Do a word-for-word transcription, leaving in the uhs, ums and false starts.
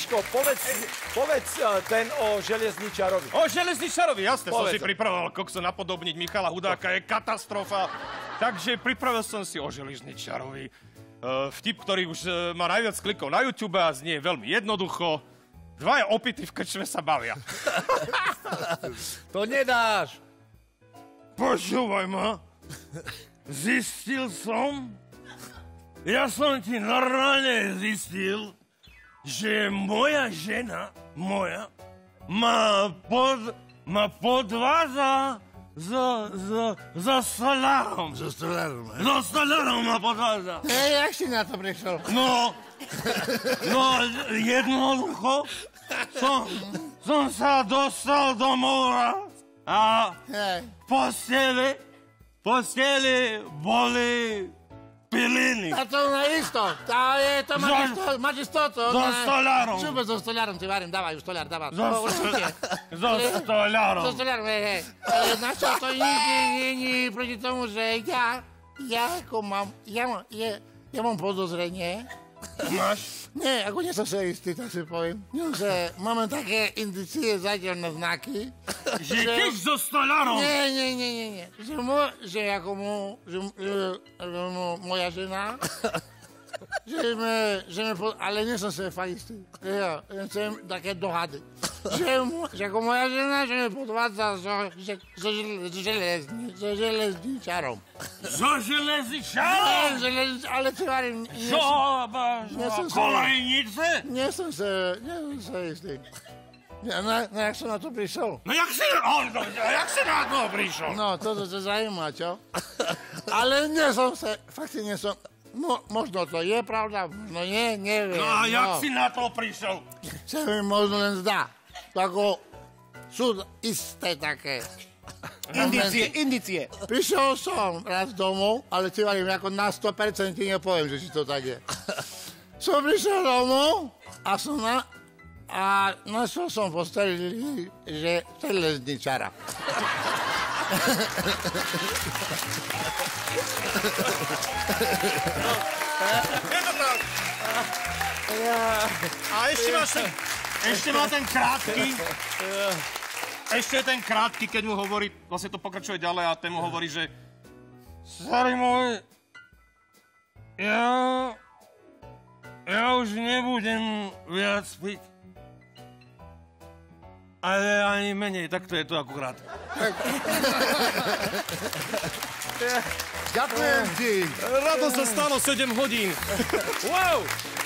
Miško, povedz, povedz ten o železničarovi. O železničarovi, jasne, som Povedz. si pripravoval, kokso, napodobniť Michala Hudáka je katastrofa. Takže pripravil som si o železničarovi uh, vtip, ktorý už uh, má najviac klikov na YouTube a znie veľmi jednoducho. Dvaja opity v krčme sa bavia. To nedáš. Počúvaj ma. Zistil som, ja som ti normálne zistil, že moja žena, moja, ma, pod, ma podvádza za, za, za stolárom. Za stolárom, hej? Za stolárom ma podvádza. Hej, jak si na to prišiel? No, no, jednoducho som, som sa dostal do mora a Hej. postele, postele boli piliny. A to na isto. Tá je, to máš isto, máš istotu. So stolárom. Super, so stolárom ti varím, dávaj, stolár, dávaj. So, To určite. so stolárom. So stolárom, hej, hej. Ale na čo to nikdy není proti tomu, že ja, ja ako mám, ja mám, ja, ja mám podozrenie. Máš? Nie, ako nie som sa istý, tak si poviem. Nie, že máme také indície, zatiaľné znaky. Že tiež so stolárom. Nie, nie, nie, nie, nie. Že, mo, že ako mo, že, že, že mo, moja žena, že sme, že sme, po, ale nie som sa fakt istý. Ja, ja chcem také dohady. Že, mo, že ako moja žena, že mi podvádza so, že, so, železni, so železničarom. So železničarom? Nie, železnič, ale ti varím, nie, So, nie som sa, kolejnice? nie som sa, nie som sa istý. Ja, na, na, jak som na to prišiel? No jak si, oh, no, jak si na to prišiel? No, toto sa zaujíma, čo? Ale nie som sa, fakt nie som, mo, možno to je pravda, možno nie, neviem. No a jak si na to prišiel? Sa mi možno len zdá. Tako, sú isté také. Indície, indície. Prišiel som raz domov, ale ti varím, ako na sto percent ti nepoviem, že či to tak je. Som prišiel domov a som na... A našiel som v posteli, že železničara. Je to tak. A ešte máš ten, ešte má ten krátky, ešte ten krátky, keď mu hovorí, vlastne to pokračuje ďalej a ten mu hovorí, že starý môj, ja, ja už nebudem viac piť. Ale ani menej, tak to je to akurát. Ďakujem ti. Rado sa stalo sedem hodín. Wow.